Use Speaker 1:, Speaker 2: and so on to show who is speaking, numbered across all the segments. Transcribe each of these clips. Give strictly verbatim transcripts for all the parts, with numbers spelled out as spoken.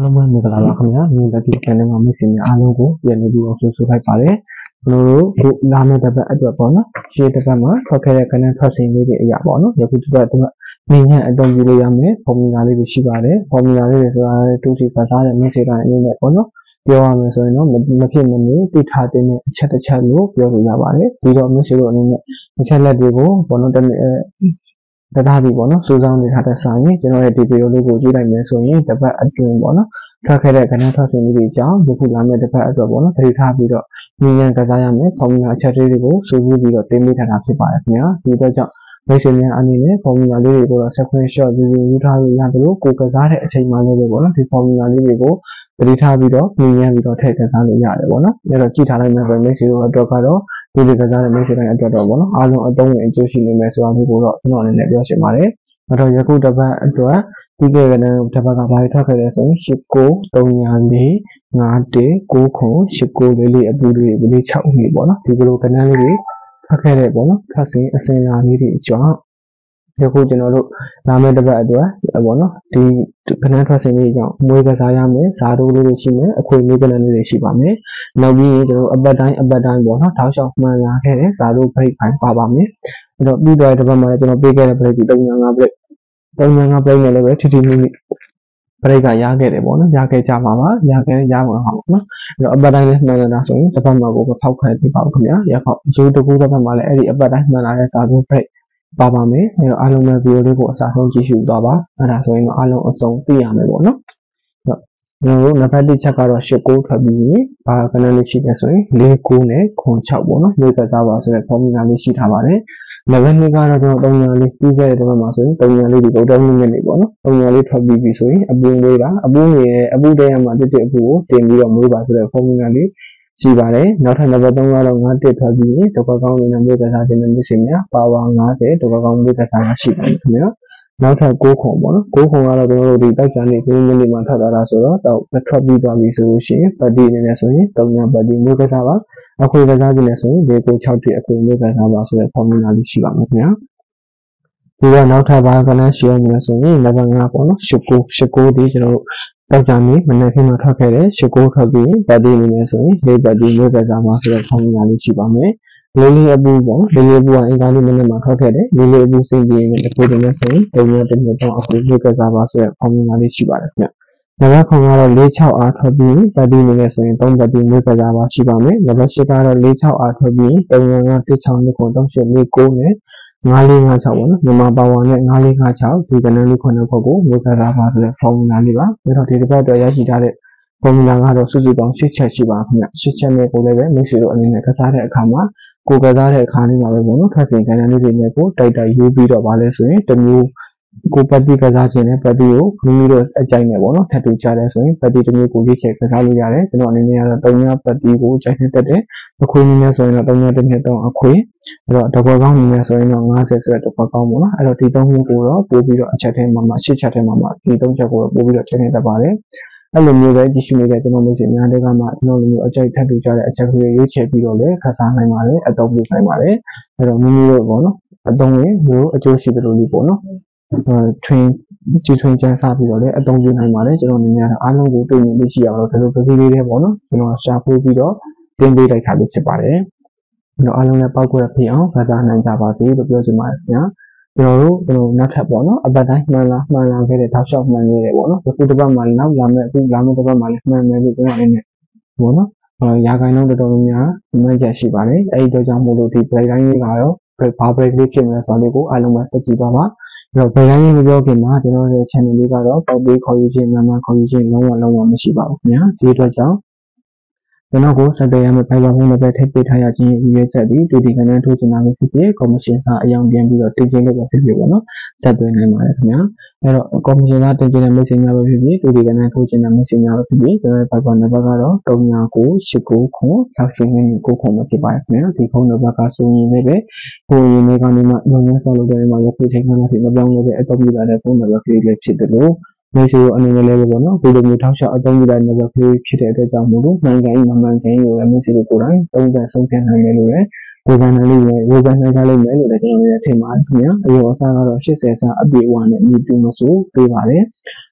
Speaker 1: အားလုံးပဲမင်္ဂလာပါခင်ဗျာဒီလက်ဒီ channel မှာမိတ်ဆွေများအားလုံးကိုပြန်လည်ပြီးတော့ကြိုဆိုလိုက်ပါတယ်ကျွန်တော်တို့ဒီလာမယ့်တစ်ပတ်အတွက်ပေါ့နော်ရှေ့တစ်ပတ်မှာထွက်ခဲ့တဲ့ကဏ္ဍထွက်စဉ်လေးတွေအရာပေါ့နော်ယခုတစ်ပတ်တစ်ပတ်မြင်ရအသုံးပြုလို့ရမယ် formula လေးတွေရှိပါတယ် formula လေးတွေဆိုတာတူတီကစားတဲ့မိတ်ဆွေတိုင်းအနေနဲ့ပေါ့နော်ပြောရမယ်ဆိုရင်တော့မဖြစ်မနေသိထားတဲ့အချက်တစ်ချက်လို့ပြောလို့ရပါတယ်ဒီတော့မိတ်ဆွေတို့အနေနဲ့အချက်လက်တွေကိုပေါ့နော်တနေ့တသားပြီးပေါ့နော်စူးစောင်းနေထားတဲ့စာရင်ကျွန်တော်ရဲ့ဒီဗီဒီယိုလေးကိုကြည့်လိုက်မယ်ဆိုရင်တစ်ပတ်အတွင်းပေါ့နော်ထွက်ခဲ့တဲ့ကဏ္ဍထွက်စဉ်လေးတွေအကြောင်းယခုလာမယ့်တစ်ပတ်အတွက်ပေါ့နော်တတိထားပြီးတော့ဉာဏ်ဉာဏ်ကစားရမယ် formula အချက်တွေကိုစူးစီးပြီးတော့တင်ပြထားတာဖြစ်ပါတယ်ခင်ဗျာဒီတော့ကြောင့်မိတ်ဆွေများအနေနဲ့ formula လေးတွေကိုတော့ screenshot ယူယူထားလို့ရတယ်လို့ကိုကစားတဲ့အချိန်မှလည်းပေါ့နော်ဒီ formula လေးတွေကိုတတိထားပြီးတော့ဉာဏ်ဉာဏ်ပြီးတော့ထည့်ကစားလို့ရတယ်ပေါ့နော်အဲ့တော့ကြည့်ထားလိုက်မယ်ဆိုရင်မိတ်ဆွေတို့အတွက်ကတော့ဒီလိုကစားတဲ့မိတ်ဆွေတိုင်းအတွက်တော့ပေါ့နော်အားလုံးအသုံးဝင်အကျိုးရှိနေမယ်ဆိုတာမျိုးကိုတော့ကျွန်တော်အနေနဲ့ပြောချင်ပါတယ်အဲ့တော့ယခုတစ်ပတ်အတွက်ဒီကနေ့တစ်ပတ်ကဘာထွက်ခဲ့လဲဆိုရင်၈၉ ၃၄ ၅ ၁ ၉ ခု၈၉ လေးလေးအပူလေးလေး၆နေပေါ့နော်ဒီလိုကဏ္ဍလေးတွေထွက်ခဲ့တဲ့ပေါ့နော်ထွက်စဉ်အစဉ်အလာလေးတွေအကြောင်းယခုကျွန်တော်တို့လာမယ့်တစ်ပတ်အတွက်ပေါ့နော်ဒီကဏ္ဍထွက်စဉ်လေးအကြောင်းမွေးကစားရမယ်ဇာတိုးလေးတွေရှိမယ်အခွေလေးကဏ္ဍလေးတွေရှိပါမယ်နောက်ပြီးရင်ကျွန်တော်အပတ်တိုင်းအပတ်တိုင်းပေါ့နော်ထောက်လျှောက်မှန်လာခဲ့တဲ့ဇာတိုး break ပိုင်းပါပါမယ်အဲ့တော့ပြီးတော့တစ်ပတ်မှာလည်းကျွန်တော်ပေးခဲ့တဲ့ break ဒီ၃၅ break ၃၅ break နဲ့လည်းပဲထီထီမိမိ break ကရခဲ့တယ်ပေါ့နော်ရခဲ့ကြပါပါရခဲ့ရမှာပါပေါ့နော်အဲ့တော့အပတ်တိုင်းလည်းမှန်လာတာဆိုရင်တစ်ပတ်မှာကိုမဖောက်ခွဲပြပါဘူးခင်ဗျာရဖောက်ရိုးတကူတစ်ပတ်မှာလည်းအဲ့ဒီအပတ်တိုင်းမှန်လာတဲ့ဇာတိုး break ပါပါမယ်အဲ့တော့အားလုံးပဲဗီဒီယိုလေးကိုအစားဆုံးကြည့်ရှုသွားပါအဲ့ဒါဆိုရင်တော့အားလုံးအဆုံးသိရမယ်ပေါ့နော်ကျွန်တော်တို့နံပါတ်တစ်ချက်ကတော့၈၉ထွက်ပြီးရင်ဘာကဏ္ဍလေးရှိတယ်ဆိုရင်၄၉နဲ့ခွန်၆ပေါ့နော်မျိုးကစားပါဆိုတဲ့ formula လေးရှိထားပါတယ်နံပါတ်နှစ်ကတော့ကျွန်တော်၃ညာလေးပြီးခဲ့တဲ့တစ်ပတ်မှာဆိုရင်၃ညာလေးဒီဗုဒ္ဓမြင့်နေပေါ့နော်၃ညာလေးထွက်ပြီးပြီဆိုရင်အပူငွေးတာအပူငွေးရဲ့အပူတဲရမှာတစ်တစ်အပူကိုတင်ပြီးတော့မွေးပါဆိုတဲ့ formula လေးရှိပါတယ်နောက်ထပ်နံပါတ်၃ကတော့၅တစ်ထွက်ပြီးရင်တစ်ခွက်ကောင်းလေးနဲ့မျိုးကစားခြင်းနဲ့မျိုးစင်များပါဝါ၅၀တစ်ခွက်ကောင်းမျိုးကစားတာရှိပါတယ်ခင်ဗျာနောက်ထပ်၉ခုပေါ့နော်၉ခုကတော့ကျွန်တော်တို့ဒီတိုက်ကြနေပြီးမိနစ်မှထွက်သွားတာဆိုတော့တော့ထွက်ပြီးသွားပြီဆိုလို့ရှိရင်ပတ်တီအနေနဲ့ဆိုရင်၃ညာပတ်တီမျိုးကစားပါအခွေကစားခြင်းနဲ့ဆိုရင်၄၉၆တစ်အခွေမျိုးကစားပါဆိုတဲ့ formula လေးရှိပါမယ်ခင်ဗျာဒီကနောက်ထပ်ဘာကဏ္ဍရှိအောင်လဲဆိုရင်နံပါတ်၅ပေါ့နော်၈၉၈၉ဒီကျွန်တော်တို့တိုက်ကြနေမနေ့ကမှထွက်ခဲ့တဲ့၈၉ထွက်ပြီးရင်ပတ်တီအနေနဲ့ဆိုရင်၄ပတ်တီမျိုးကစားပါဆိုတဲ့ formula လေးရှိပါမယ်လေးလေးအပူပေါ့လေးလေးအပူကအင်္ဂါနေ့မနေ့မှာထွက်ခဲ့တယ်လေးလေးအပူစိတ်ပြီးရင်တစ်ခုတည်းနဲ့ဆိုရင်၃ရက်တစ်နေ့တော့အခုမျိုးကစားပါဆိုတဲ့ formula လေးရှိပါတယ်ခင်ဗျနံပါတ်၉ကတော့၄၆အားထွက်ပြီးပတ်တီအနေနဲ့ဆိုရင်၃ပတ်တီမျိုးကစားပါရှိပါမယ်နံပါတ်၈ကတော့၄၆အားထွက်ပြီး၃၅ ၁၆ ၂ခု ၃၈ ၄၉နဲ့၅၄၅၆ပေါ့နော်မြန်မာပါဝါနဲ့၅၄၅၆ဒီကဏ္ဍလေးခုနှစ်ခုကိုမျိုးကစားပါဆိုတဲ့ formula လေးပါဒါတော့ဒီတစ်ပတ်အတွက်ရရှိထားတဲ့ formula ကတော့စုစုပေါင်း၈ချက်ရှိပါခင်ဗျ၈ချက်နဲ့ကိုလည်းပဲမိတ်ဆွေတို့အနေနဲ့ကစားတဲ့အခါမှာကိုကစားတဲ့အခါလေးမှာပဲပေါ့နော်ထွက်စဉ်ကဏ္ဍလေးတွေနဲ့ကိုတိုက်တိုက်ယူပြီးတော့ဗာလဲဆိုရင်တမျိုးကိုပတ်တိကစားခြင်းနဲ့ပတ်တိကိုမိမိတို့အကြိုက်နဲ့ပေါ့နော်ထပ်တူကြတယ်ဆိုရင်ပတ်တိတစ်မျိုးကိုရွေးချယ်ကစားလို့ရတယ်ကျွန်တော်အနေနဲ့ကတော့၃ညပတ်တိကိုကြိုက်နေတတ်တယ်အခွေနည်းနဲ့ဆိုရင်တော့၃ညတစ်နှစ်တော့အခွေအဲ့တော့တစ်ခွက်ကောင်းနည်းနဲ့ဆိုရင်တော့၅၀ဆိုတဲ့တစ်ခွက်ကောင်းပေါ့နော်အဲ့တော့ဒီ၃မျိုးကိုတော့ပို့ပြီးတော့အချက်ထဲမှာမှ၈ချက်ထဲမှာမှဒီ၃ချက်ကိုတော့ပို့ပြီးတော့ချိန်နေတတ်ပါတယ်အဲ့လိုမျိုးပဲကြည့်ရှုနေတဲ့ကျွန်တော်မျိုးစင်များတွေကမှကျွန်တော်လိုမျိုးအကြိုက်ထပ်တူကြတဲ့အချက်တွေရွေးချယ်ပြီးတော့လည်းခစားနိုင်ပါတယ်အသုံးပြုနိုင်ပါတယ်အဲ့တော့မိမိတို့ပေါ့နော်အသုံးဝင်မျိုးအကျိုးရှိတယ်လို့လေးပေါ့နော်ထွင်ကြည်ထွင်ကြံစားပြီးတော့လည်းအသုံးပြုနိုင်ပါတယ်ကျွန်တော်အနေနဲ့အားလုံးကိုတွေ့မြင်သိရှိရအောင်လို့ဒီလိုပစီလေးလေးပေါ့နော်ကျွန်တော်ရှာဖွေပြီးတော့တင်ပေးလိုက်တာလို့ဖြစ်ပါတယ်အဲ့တော့အားလုံးလည်းပောက်ကွယ်ဖြစ်အောင်ကစားနိုင်ကြပါစေလို့ပြောချင်ပါတယ်ခင်ဗျာကျွန်တော်တို့ကျွန်တော်နောက်ထပ်ပေါ့နော်အပတ်တိုင်းမှန်လာမှန်လာခဲ့တဲ့ထောက်လျှောက်မှန်နေတယ်ပေါ့နော်ဒီတစ်ပတ်မှနောက်လာမယ့်အခုလာမယ့်တစ်ပတ်မှလည်းမှန်မယ်လို့ကျွန်တော်အနေနဲ့ပေါ့နော်ရာခိုင်နှုန်းတော်တော်များများမှန်ချက်ရှိပါတယ်အဲ့ဒီတော့ကြောင့်မို့လို့ဒီ break တိုင်းလေးကတော့ break ဘာ break လေးဖြစ်မယ်ဆိုတော့လေးကိုအားလုံးပဲစက်ကြည့်သွားပါအဲ့တော့ break တိုင်းလေးမပြောခင်မှာကျွန်တော်ရဲ့ channel လေးကတော့ပေါက်ပေးခေါ်ယူခြင်းမှန်မှန်ခေါ်ယူခြင်းလုံးဝလုံးဝမရှိပါဘူးခင်ဗျာဒီအတွက်ကြောင့်ကျွန်တော်ကိုစက်တယ်ရမယ့်ဖိုင်ဘာဖုန်းနံပါတ်ထည့်ပေးထားရခြင်းရည်ရွယ်ချက်ပြီးတူဒီကဏ္ဍထိုးချင်တာပဲဖြစ်ဖြစ်ကော်မရှင်စာအယောင်ပြန်ပြီးတော့တင်ခြင်းလုပ်ပဲဖြစ်ဖြစ်ပေါ့နော်ဆက်သွယ်နိုင်ပါတယ်ခင်ဗျာအဲ့တော့ကော်မရှင်စာတင်ခြင်းနဲ့မိတ်ဆွေများပဲဖြစ်ဖြစ်တူဒီကဏ္ဍထိုးချင်တဲ့မိတ်ဆွေများပဲဖြစ်ဖြစ်ကျွန်တော်ဖိုင်ဘာနံပါတ်ကတော့၃၉၉ ၈၉ ခု၆၈ ၉ခုပဲဖြစ်ပါတယ်ခင်ဗျာဒီဖုန်းနံပါတ်ကဆိုရင်လည်းပဲကိုရင်းနေကနေမှလုပ်ငန်းဆောင်လုပ်တဲ့မှာရပြည့်ချိန်မှဖြစ်မပြောင်းလဲတဲ့အတော့ပြလာတဲ့ဖုန်းနံပါတ်ကလေးလည်းဖြစ်တယ်လို့မိတ်ဆွေတို့အနေနဲ့လည်းပေါ့နော်ဒီလိုမျိုးထောက်ချအသုံးပြုတဲ့ number ကလေးဖြစ်တဲ့အတွက်ကြောင့်မို့လို့မှန်ကန်မှန်မှန်ကန်ကိုလည်းမိတ်ဆွေတို့ကိုယ်တိုင်သုံးသပ်ဆုံးဖြတ်နိုင်တယ်လို့လည်းဝေဖန်နိုင်လိမ့်မယ်ဝေဖန်နိုင်ကြလိမ့်မယ်လို့လည်းကျွန်တော်လည်းထင်ပါတယ်ခင်ဗျာအရောအစားကတော့၈၀ဆအပြည့်အဝနဲ့မြည်တူမဆိုပေးပါတယ်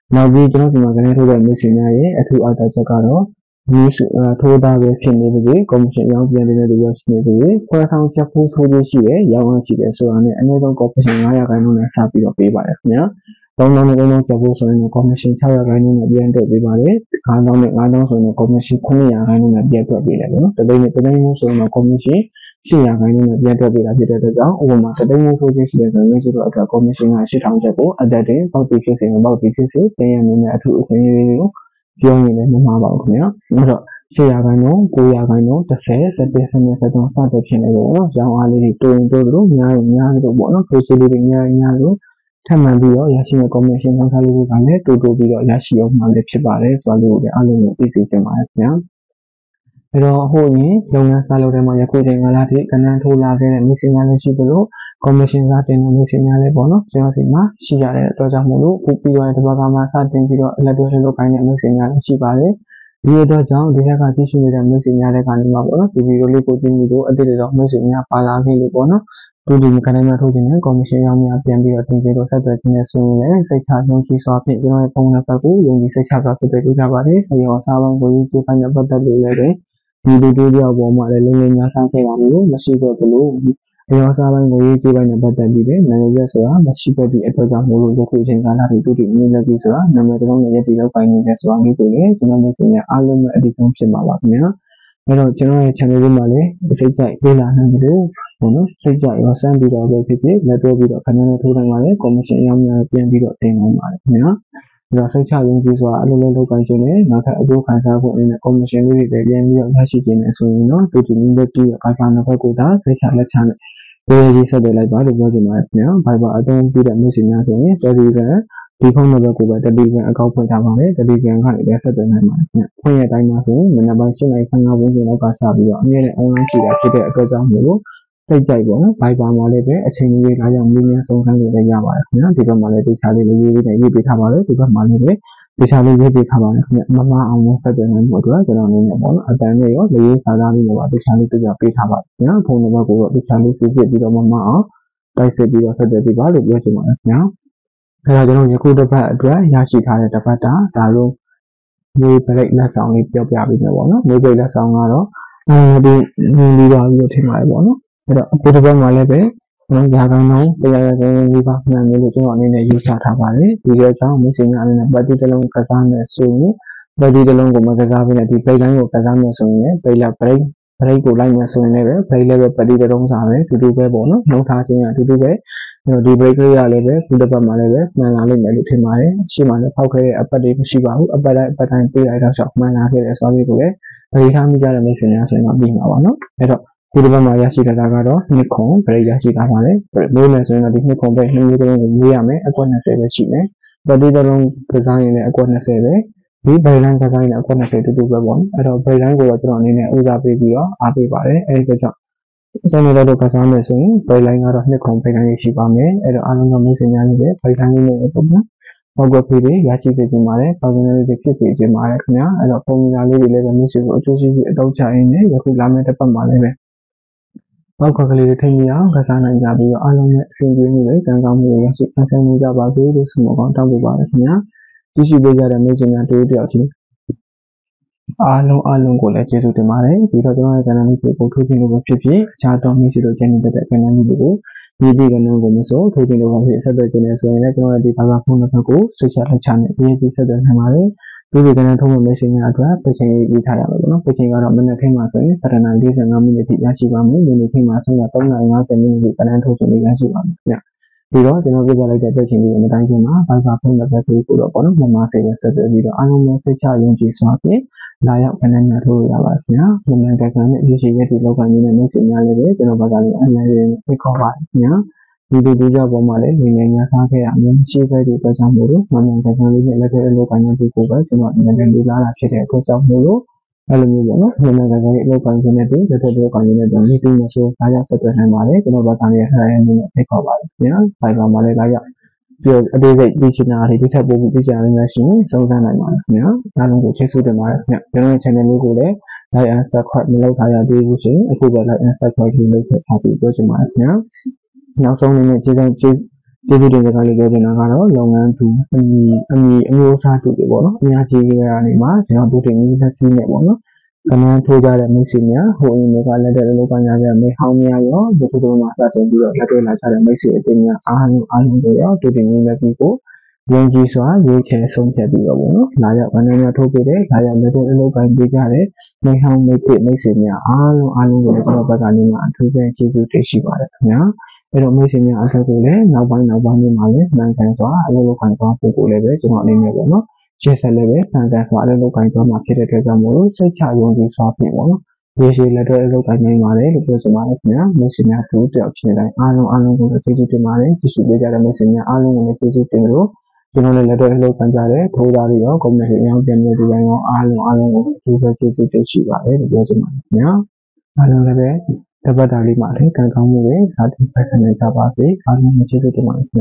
Speaker 1: နောက်ပြီးကျွန်တော်ဒီမှာကနေထိုးတဲ့မိတ်ဆွေများရဲ့အထူးအားသာချက်ကတော့ဒီထိုးသားပဲဖြစ်နေပါစေကော်မရှင်အကြောင်းပြန်နေတဲ့လူရောရှိနေပါစေခွဲထောင်ချက်ဖို့ထိုးလို့ရှိတယ်ရောင်းအောင်ရှိတယ်ဆိုတာနဲ့အနည်းဆုံးကော်မရှင်nineရာခိုင်နှုန်းနဲ့စပြီးတော့ပေးပါတယ်ခင်ဗျာသုံးသောင်းနဲ့သုံးသောင်းချက်ဖို့ဆိုရင်ကော်မရှင်sixရာခိုင်နှုန်းနဲ့ပြန်တွက်ပေးပါတယ်fiveသောင်းနဲ့fiveသောင်းဆိုရင်ကော်မရှင်nineရာခိုင်နှုန်းနဲ့ပြန်တွက်ပေးတယ်ပေါ့နော်တသိန်းနဲ့တသိန်းမို့ဆိုရင်ကော်မရှင်eightရာခိုင်နှုန်းနဲ့ပြန်တွက်ပေးတာဖြစ်တဲ့အတွက်ကြောင့်ဥပမာတသိန်းမို့ထိုးခြင်းရှိတယ်ဆိုရင်ဒီလိုအတွက်ကော်မရှင်ကeight thousandချက်ကိုအသက်တင်ပေါက်ပြီးဖြစ်စေမပေါက်ပြီးဖြစ်စေပြန်ရနေတဲ့အထူးအခွင့်အရေးတွေကိုပြောနေတယ်မမှားပါဘူးခင်ဗျာအဲ့တော့eightရာခိုင်နှုန်းnineရာခိုင်နှုန်းten eleven twelve seventeen seventeenစသဖြင့်လည်းပေါ့နော်ရောင်းအားလေးတွေတိုးရင်တိုးလို့များရင်များလို့ပေါ့နော်ထိုးစီလေးတွေများရင်များလို့ထပ်မံပြီးတော့ရရှိတဲ့ commission နောက်ထပ်လေးတွေကလည်းတိုးတိုးပြီးတော့ရရှိအောင်မှလည်းဖြစ်ပါတယ်ဆိုတော့လေးကိုလည်းအားလုံးကိုသိစေချင်ပါတယ်ခင်ဗျာအဲ့တော့ဟိုရင်လုပ်ငန်းစာလုပ်တဲ့မှာယခုချိန်ကာလထိကဏ္ဍထိုးလာခဲ့တဲ့မိတ်ဆွေများလည်းရှိသလို commission စတင်တဲ့မိတ်ဆွေများလည်းပေါ့နော်ကျွန်တော်ဒီမှာရှိရတဲ့အတွက်ကြောင့်မို့လို့ခုပြီးတော့ဒီဘက်ကမှစတင်ပြီးတော့လက်တွဲလုပ်ကိုင်းတဲ့မိတ်ဆွေများလည်းရှိပါတယ်ဒီအတွက်ကြောင့်ဒီထက်ကကြည့်ရှုနေတဲ့မိတ်ဆွေများတဲ့ကနေမှာပေါ့နော်ဒီဗီဒီယိုလေးကိုကြည့်ပြီးတော့အတိတ်တော့မိတ်ဆွေများပါလာခဲ့လို့ပေါ့နော်ဒီဒီကဏ္ဍမှာထိုးခြင်းနဲ့ commission ရောင်းများပြန်ပြီးတော့တင်ပြတော့ဆက်သွယ်ခြင်းနဲ့ဆိုရင်လည်းစိတ်ချယုံကြည်စွာဖြင့်ကျွန်တော်ရဲ့ဖုန်းနံပါတ်ကိုယုံကြည်စိတ်ချစွာဆက်သွယ်ကြပါရစေ။ရောစားပိုင်းကိုရေးချပိုင်းနဲ့ပတ်သက်လို့လည်းဒီဗီဒီယိုကြောပေါ်မှာလည်းလုံးဝများစားခဲ့တာမျိုးမရှိတော့ဘူးလို့ရောစားပိုင်းကိုရေးချပိုင်းနဲ့ပတ်သက်ပြီးတဲ့နာမည်ရဆိုတာမရှိတော့တဲ့အတွက်ကြောင့်မို့လို့ယခုချိန်ကာလထိတူတူမြင်နေပြီဆိုတာနာမည်တစ်လုံးနဲ့ရည်တည်လောက်ပိုင်းနေတဲ့ဆိုတာမျိုးကိုလည်းကျွန်တော်တို့ရှင်အားလုံးနဲ့အတိအကျဖြစ်မှာပါခင်ဗျာအဲ့တော့ကျွန်တော်ရဲ့ channel လေးမှာလည်းစိတ်ကြိုက်လေ့လာနိုင်တယ်ပေါ့နော်စိတ်ကြိုက်ရောစမ်းပြီးတော့ပဲဖြစ်ဖြစ်လက်တွဲပြီးတော့ခဏနဲ့ထိုးတိုင်းမှာလည်း commission ရောင်းများပြန်ပြီးတော့တင်နိုင်ပါတယ်ခင်ဗျာအဲ့တော့စိတ်ချယုံကြည်စွာအလုံးလုံးလုပ်ကိုင်ခြင်းနဲ့နောက်ထပ်အကျိုးခံစားဖို့အနေနဲ့ commission လေးတွေပြန်ပြီးတော့ရရှိခြင်းနဲ့ဆိုရင်တော့ဒီဒီမျိုးလေးပြီးတော့ Viber နံပါတ်ကိုဒါစိတ်ချလက်ချနဲ့ရေးရေးဆက်သွယ်လိုက်ပါလို့ပြောချင်ပါတယ်ခင်ဗျာ Viber အသုံးပြုတဲ့မိတ်ဆွေများဆိုရင် Telegram ဒီဖုန်းနံပါတ်ကိုပဲ Telegram အကောင့်ဖွင့်ထားပါမယ် Telegram ကနေလည်းဆက်သွယ်နိုင်ပါတယ်ခင်ဗျာဖွင့်ရတိုင်းမှာဆိုရင်မနက်ပိုင်းeightနာရီfifteenဝန်းကျင်လောက်ကစပြီးတော့အမြဲတမ်း online ရှိတာဖြစ်တဲ့အတွက်ကြောင့်မို့လို့စိတ်ကြိုက်ပေါ့နော် Viber မှာလည်းပဲအချိန်ကြီးလာရောက်မြင်းမြန်းဆုံးဆန်းလို့လည်းရပါတယ်ခင်ဗျာဒီဘက်မှာလည်းတခြားလေးလေးရေးပြီးရေးပေးထားပါတယ်ဒီဘက်မှာလည်းပဲတခြားလေးရေးပေးထားပါတယ်ခင်ဗျမမအောင်နဲ့ဆက်သွယ်နိုင်ဖို့အတွက်ကျွန်တော်အနေနဲ့ပေါ့နော်အတန်နဲ့ရောလေးစာသားလေးတွေပါတခြားလေးပြပြပေးထားပါတယ်ခင်ဗျာဖုန်းနံပါတ်ကိုတော့တခြားလေးစစ်စစ်ပြီးတော့မမအောင်တိုက်စစ်ပြီးတော့ဆက်သွယ်ပေးပါလို့ပြောချင်ပါတယ်ခင်ဗျာအဲဒါကျွန်တော်ယခုတစ်ပတ်အတွက်ရရှိထားတဲ့တစ်ပတ်တာဇာလုံးမျိုးပရိတ်လက်ဆောင်လေးပြောပြပေးမယ်ပေါ့နော်မျိုးပရိတ်လက်ဆောင်ကတော့အဲဒီမြင်ပြီးတော့ပြီးထင်ပါတယ်ပေါ့နော်အဲ့တော့အခုတစ်ပတ်မှာလည်းပဲရာခိုင်နှုန်းတရားရတဲ့ဒီပါမှန်တယ်လို့ကျွန်တော်အနေနဲ့ယူဆထားပါတယ်ဒီလိုကြောင့်မိတ်ဆွေများအနေနဲ့ပတ်တိတစ်လုံးကစားမယ်ဆိုရင်ပတ်တိတစ်လုံးကိုမကစားဘဲနဲ့ဒီပိတ်တိုင်းကိုကစားမယ်ဆိုရင်ပိတ်လက်ပရိတ်ပရိတ်ကိုလိုက်မယ်ဆိုရင်လည်းပဲပရိတ်လည်းပဲပတ်တိတစ်လုံးစားပဲတူတူပဲပေါ့နော်နှုတ်ထားခြင်းအတူတူပဲဒီ break လေးရလည်းပဲဒီတစ်ပတ်မှာလည်းပဲမှန်လာလိမ့်မယ်လို့ထင်ပါတယ်ရှေ့မှာလည်းဖောက်ခဲ့တဲ့အပတ်တွေမရှိပါဘူးအပတ်တိုင်းအပတ်တိုင်းပြေးလိုက်တော့မှန်လာခဲ့တဲ့ဆိုလေးကိုလည်းအရေးထားမိကြတဲ့မိတ်ဆွေများဆိုရင်တော့ပြီးမှာပါနော်အဲ့တော့ဒီတစ်ပတ်မှာရရှိတာကတော့နှစ်ခွန် break ရရှိတာပါတယ်မိုးမယ်ဆိုရင်တော့ဒီနှစ်ခွန် break နှစ်မျိုးလုံးကိုရေးရမယ်အကွက်twentyပဲရှိမယ်ပတ်တိတစ်လုံးကစားရင်လည်းအကွက်twentyပဲဒီ break line ကစားရင်လည်းအကွက်twentyတူတူပဲပေါ့နော်အဲ့တော့ break line ကိုတော့ကျွန်တော်အနေနဲ့ဦးစားပေးပြီးတော့အားပေးပါတယ်အဲ့ဒီကြောင့်ကျွန်တော်တို့ကစားမယ်ဆိုရင် break line ကတော့နှစ်ခွန် break line ရှိပါမယ်အဲ့တော့အားလုံးသောမိတ်ဆွေများလည်း break line လေးနဲ့ပုံမှန်ဟောက်ကွက်ဖေးတွေရရှိစေချင်ပါတယ်ပေါင်းစည်းလေးတွေဖြစ်စေချင်ပါတယ်ခင်ဗျာအဲ့တော့ပုံစံလေးတွေလည်းမိတ်ဆွေကိုအကျိုးရှိရှိအထောက်ချရင်းနဲ့ယခုလာမယ့်တစ်ပတ်မှာလည်းပဲဟောက်ကွက်ကလေးတွေထိမြင်အောင်ကစားနိုင်ကြပြီးတော့အားလုံးရဲ့အဆင်ပြေမှုတွေကံကောင်းမှုတွေရရှိအဆင်ပြေကြပါစေလို့ဆုမကောင်းတောင်းပေးပါတယ်ခင်ဗျာကြည့်ရှုပေးကြတဲ့မိတ်ဆွေများတို့တယောက်ချင်းအားလုံးအားလုံးကိုလည်းကျေးဇူးတင်ပါတယ်ပြီးတော့ကျွန်တော်ရဲ့ channel လေးကိုပို့ထုတ်ခြင်းလို့ဖြစ်ဖြစ်အခြားသောမိတ်ဆွေတို့ channel တဲ့ channel လေးတွေကိုဒီဒီကနေ့ကိုမစိုးထုတ်ခြင်းလို့ဖြစ်ဆက်သွယ်ခြင်းနဲ့ဆိုရင်လည်းကျွန်တော်ဒီဘာသာဖုန်းနံပါတ်ကိုဆွေးချလက်ချနဲ့ရေးပြီးဆက်သွယ်နိုင်ပါတယ်ဒီဒီကနေ့ထုတ်မဲ့ message များအတွက်ပိတ်ချိန်ရေးထားရမယ်ပေါ့နော်ပိတ်ချိန်ကတော့မနက်ခင်းမှာဆိုရင်sevenနာရီforty-fiveမိနစ်ထိရရှိပါမယ်ညနေခင်းမှာဆိုရင်threeနာရီfiftyမိနစ်ထိကဏ္ဍထုတ်ခြင်းလေးရရှိပါမယ်ခင်ဗျပြီးတော့ကျွန်တော်ပြပြလိုက်တဲ့ပိတ်ချိန်လေးအမတိုင်းခင်မှာဘာသာဖုန်းနံပါတ်ကိုတော့ပေါ့နော်မမဆေးနဲ့ဆက်သွယ်ပြီးတော့အားလုံးနဲ့စိတ်ချယုံကြည်စွာဖြင့်လာရောက်ခဏများထိုးလို့ရပါတယ်ခင်ဗျာ။မြန်မာကကန်နဲ့ရရှိရတဲ့လောက်ကနေနဲ့မိတ်ဆွေများလည်းပဲကျွန်တော်ဘာသာလေးအများကြီးဖိတ်ခေါ်ပါတယ်ခင်ဗျာ။ဒီဒီဒီကြောင့်ပေါ်မှာလည်းနေနေများစားခဲ့ရအများရှိခဲ့တဲ့အတွက်ကြောင့်မို့လို့မြန်မာကကန်လေးနဲ့လက်တွေ့အလုပ်ကိုင်းတဲ့ဒီကိုပဲကျွန်တော်အနေနဲ့လူလာလာဖြစ်တဲ့အတွက်ကြောင့်မို့လို့အဲ့လိုမျိုးပေါ့နော်မြန်မာကကန်လေးအလုပ်ကိုင်းခြင်းနဲ့ဒီလက်တွေ့အလုပ်ကိုင်းခြင်းနဲ့တော့ဒီဒီမျိုးဆိုအားရဆက်သွယ်နိုင်ပါတယ်ကျွန်တော်ဘာသာလေးအများကြီးနဲ့ဖိတ်ခေါ်ပါတယ်ခင်ဗျာ။ဖိုင်ဘာမှာလည်းလာရောက်ပြီးအသေးစိတ်သိချင်တာတွေဒီထက်ပိုပြီးသိချင်တာတွေရှိရင်စုံစမ်းနိုင်ပါတယ်ခင်ဗျာအားလုံးကိုကျေးဇူးတင်ပါတယ်ခင်ဗျာကျွန်တော်ရဲ့ channel လေးကိုလည်း like and subscribe မလုပ်ထားရသေးဘူးဆိုရင်အခုပဲ like and subscribe လုပ်ထားပြီးပြောချင်ပါတယ်ခင်ဗျာနောက်ဆုံးအနေနဲ့ကျေးဇူးကျေးဇူးတင်စကားလေးပြောချင်တာကတော့လုပ်ငန်းသူအမည်အမည်အမျိုးအစားတူတွေပေါ့နော်အများကြီးကနေမှကျွန်တော်တို့တင်ပြီးလက်ကြီးနေပေါ့နော်ကမန်းထိုးကြတဲ့မိတ်ဆွေများဟိုအင်းတွေကလက်တဲ့အလုပ်ကညာတဲ့မိဟောင်းများရောဒီလိုမှစတင်ပြီးတော့လက်တွေ့လာကြတဲ့မိတ်ဆွေအတင်းများအားလုံးအားလုံးတွေရောတူတင်ပြီးလက်ပြီးကိုယုံကြည်စွာရွေးချယ်ဆုံးဖြတ်ပြီးတော့ပေါ့နော်လာရောက်ဗန်းများထိုးပေးတယ်လာရောက်လက်တဲ့အလုပ်ကိုပေးကြတဲ့မိဟောင်းမိတ်မိတ်ဆွေများအားလုံးအားလုံးကိုကျွန်တော်ဘက်ကနေမှအထူးပဲကျေးဇူးတင်ရှိပါတယ်ခင်ဗျာအဲ့တော့မိတ်ဆွေများအထက်ကိုလည်းနောက်ပိုင်းနောက်ပိုင်းမှာလည်းမှန်ကန်စွာအလုပ်လုပ်ခိုင်းသွားဖို့ကိုလည်းပဲကျွန်တော်အနေနဲ့ပေါ့နော်ရှင်းဆက်လည်းပဲမှန်ကန်စွာအလုပ်လုပ်ခိုင်းသွားမှာဖြစ်တဲ့အတွက်ကြောင့်မို့လို့စိတ်ချယုံကြည်စွာဖြင့်ပေါ့နော်ရေရှည်လက်တော့အလုပ်ကိုင်းနိုင်ပါတယ်လို့ပြောချင်ပါတယ်ခင်ဗျာမိတ်ဆွေများတို့တယောက်ချင်းတိုင်းအားလုံးအားလုံးကိုကျေးဇူးတင်ပါတယ်ကြည့်ရှုပေးကြတဲ့မိတ်ဆွေများအားလုံးကိုလည်းကျေးဇူးတင်လို့ကျွန်တော်လည်းလက်တော့အလုပ်ကိုင်းကြတဲ့ထိုးသားတွေရောကွန်မြူနတီအရောင်းပြန်ပြီးဒီပိုင်းရောအားလုံးအားလုံးကိုကျေးဇူးကျေးဇူးတင်ရှိပါတယ်လို့ပြောချင်ပါတယ်ခင်ဗျာအားလုံးလည်းပဲတပတ်တာလေးမှာလည်းကံကောင်းမှုတွေသာတင်ဖက်ဆံနေကြပါစေအားလုံးကိုကျေးဇူးတင်ပါတယ်